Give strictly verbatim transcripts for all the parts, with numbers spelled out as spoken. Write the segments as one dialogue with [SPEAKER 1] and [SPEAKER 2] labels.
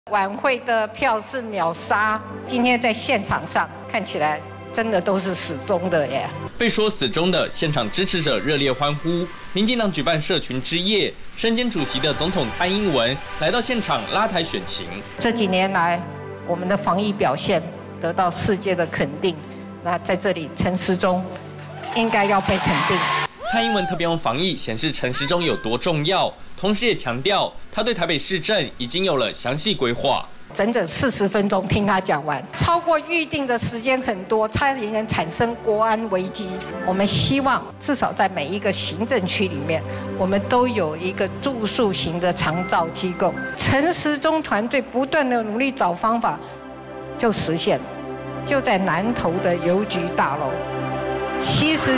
[SPEAKER 1] 晚会的票是秒杀，今天在现场上看起来真的都是死忠的耶。
[SPEAKER 2] 被说死忠的，现场支持者热烈欢呼。民进党举办社群之夜，身兼主席的总统蔡英文来到现场拉台选情。
[SPEAKER 1] 这几年来，我们的防疫表现得到世界的肯定。那在这里，陈时中应该要被肯定。
[SPEAKER 2] 蔡英文特别用防疫显示陈时中有多重要，同时也强调他对台北市政已经有了详细规划。
[SPEAKER 1] 整整四十分钟听他讲完，超过预定的时间很多，差一点产生国安危机。我们希望至少在每一个行政区里面，我们都有一个住宿型的长照机构。陈时中团队不断的努力找方法，就实现了，就在南投的邮局大楼。其实，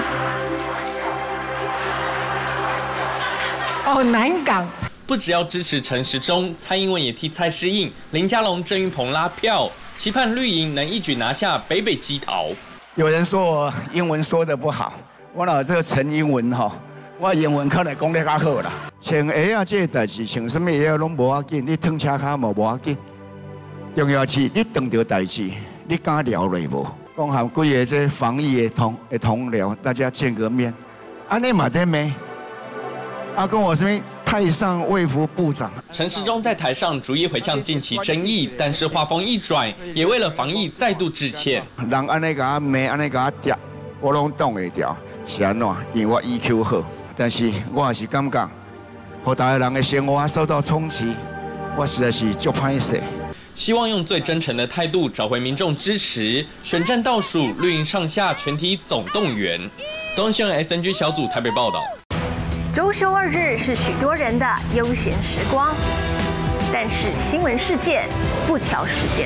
[SPEAKER 1] 哦，南港。
[SPEAKER 2] 不只要支持陈时中，蔡英文也替蔡适应、林佳龙、郑运鹏拉票，期盼绿营能一举拿下北北基桃。
[SPEAKER 3] 有人说我英文说得不好，我老这个陈英文哈，我英文可能讲得较好啦。穿鞋啊，这个代志，穿什么鞋拢无要紧，你烫车卡嘛无要紧。重要是你碰到代志，你敢聊落无？讲含几个这防疫的同的同僚，大家见个面，安尼嘛得没？啊，跟我什么？太上卫福部长
[SPEAKER 2] 陈时中在台上逐一回呛近期争议，但是话锋一转，也为了防疫再度致歉。
[SPEAKER 3] 人安尼甲我骂，安尼甲我嗲，我拢挡会掉，是安怎？因为我 E Q 好，但是我也是感觉，和大家人的生活受到冲击，我实在是足歹势。
[SPEAKER 2] 希望用最真诚的态度找回民众支持。选战倒数，绿营上下全体总动员。东新闻 S N G 小组台北报道。
[SPEAKER 4] 周休二日是许多人的悠闲时光，但是新闻事件不挑时间。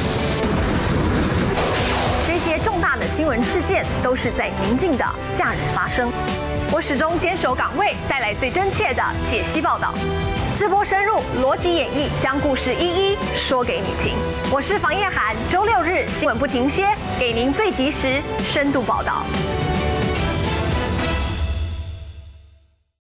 [SPEAKER 4] 这些重大的新闻事件都是在宁静的假日发生。我始终坚守岗位，带来最真切的解析报道，直播深入，逻辑演绎，将故事一一说给你听。我是房叶涵，周六日新闻不停歇，给您最及时、深度报道。